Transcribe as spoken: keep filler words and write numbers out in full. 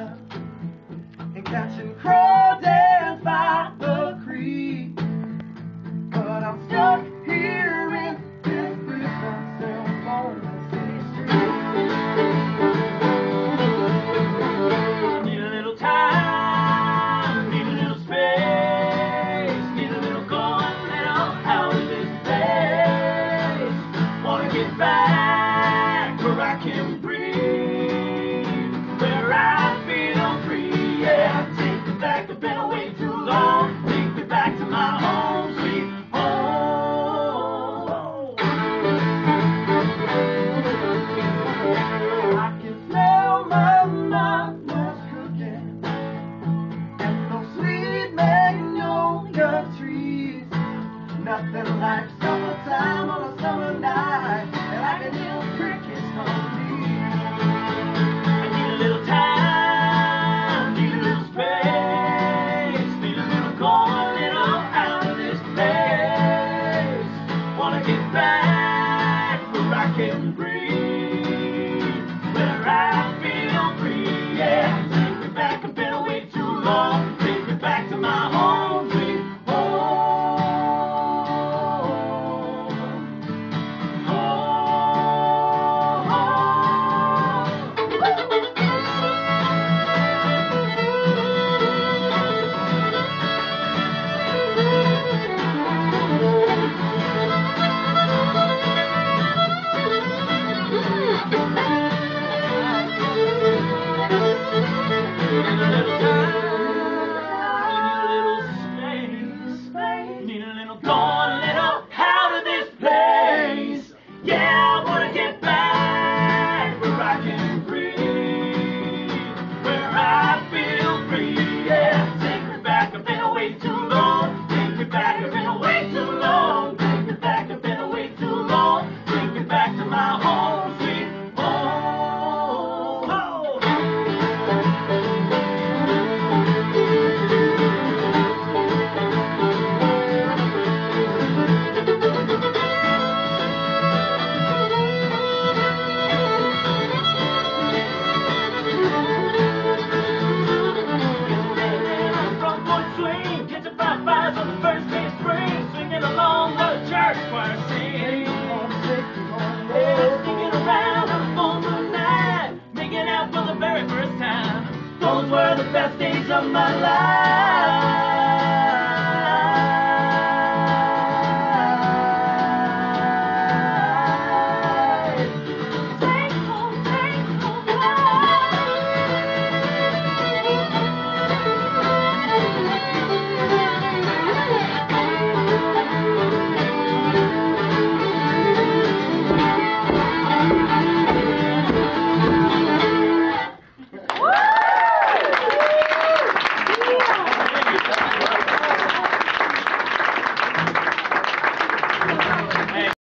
and catching crawdads by the creek. But I'm stuck here in this prison cell on the city street. Need a little time, need a little space, need a little going, little out of this place. Wanna get back where I can breathe, where I feel free. Yeah, take me back, I've been away too long. Take me back to my home, sweet home. I can smell my mama's cooking and those sweet magnolia trees. Nothing like summertime on a summer night, and I can hear crickets calling me. I need a little time, need a little space, need a little going, little out of this place. Wanna get back where I can breathe, where I feel free. Yeah, take me back, I've been away too long. Take me back to my home, sweet home. Need a little time, need a little space, need a little going, little out of this place. Yeah, I wanna get back where I can breathe, where I feel free. Yeah, take me back, I've been away too long. Take me back, I've been away too long. Take me back, I've been away too long. Take me back to my home, sweet home. Oh. Front porch swing, catching five fives on the first day of spring, swinging along while the church choir sings. Yeah, sneaking around on a full moon night, making out for the very first time. Those were the best days of my life.